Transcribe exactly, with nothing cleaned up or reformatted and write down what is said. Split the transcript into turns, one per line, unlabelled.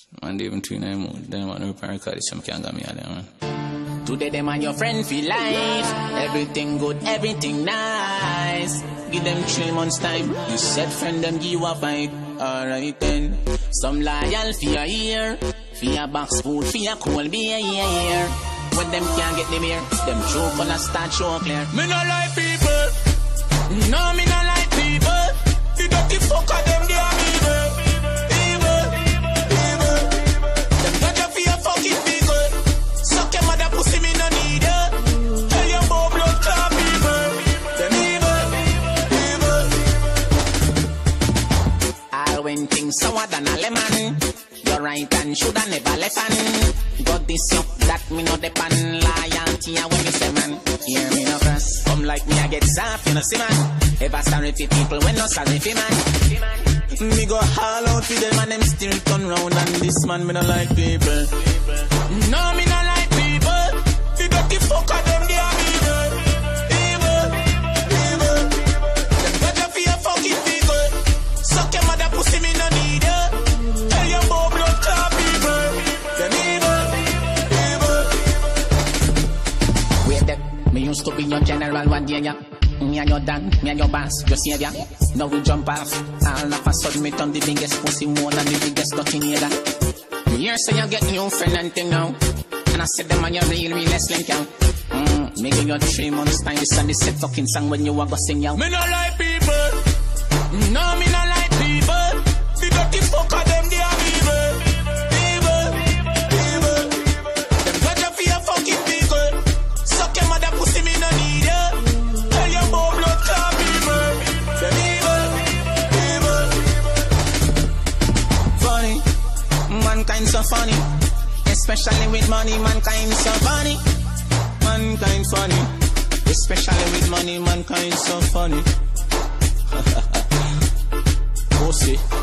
And even between them, them and repair record some can't get me out there, man.
Today them and your friend feel life. Everything good, everything nice. Give them three months time. You said friend them give you a fight. Alright then. Some loyal for your ear. For your box food, for your cold beer, yeah, yeah. When them can't get the beer, them true colors start show clear. Me no like people. No, me no like people. The dirty fucker them, they are evil. Evil, evil. Them got you for your fucking people. Suck your mother pussy, me no need her. Tell your boy blood clot people. Them evil, evil. All when things sour than a lemon. Your right hand shoulda never left hand. Got this up that me no depend. Loyalty and when me say man, hear me no cross. Come like me I get soft, you know see man. Ever sorry for people when no sorry for man. Me go all out for them and them still turn round. And this man me no like people. No me no like people. The dirty fucker them they are evil. Evil, evil. Them got you for your fucking people. Suck your mother pussy me no need her. Tell your boy blood clot people. Them evil, evil. Wait them, me used to be your general one day, yeah. Me and your dad, me and your boss, your savior. Now we jump off. All of a sudden me turn the biggest pussy more than the biggest dirty nigga. Me hear say you get new friend and thing now. And I said them on your real, real less count. Mmm, me give you three months time. This and this set fucking song when you are go sing out. Me no like people. No, me no like people. The dirty fucker them, they are evil. Evil, evil. Them got you for your fucking people. Suck your mother pussy, me no need her. Tell your boy blood clot people. Them evil, evil. Funny, mankind so funny. Especially with money, mankind so funny. Mankind funny. Especially with money, mankind so funny. Pussy.